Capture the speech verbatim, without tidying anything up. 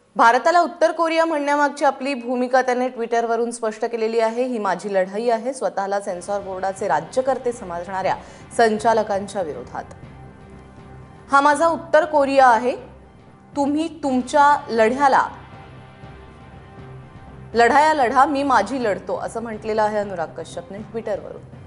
भारताला उत्तर कोरिया म्हणण्यामागची आपली भूमिका त्याने ट्विटरवरून स्पष्ट केलेली आहे। ही माझी लढाई आहे स्वतःला सेन्सॉर बोर्डाचे राज्यकर्ते समजणाऱ्या संचालकांच्या विरोधात। हा माझा उत्तर कोरिया आहे, तुम्ही तुमच्या लढ्याला लढाया लढा, मी माझी लढतो असं म्हटलेलं आहे अनुराग कश्यपने ट्विटरवरून।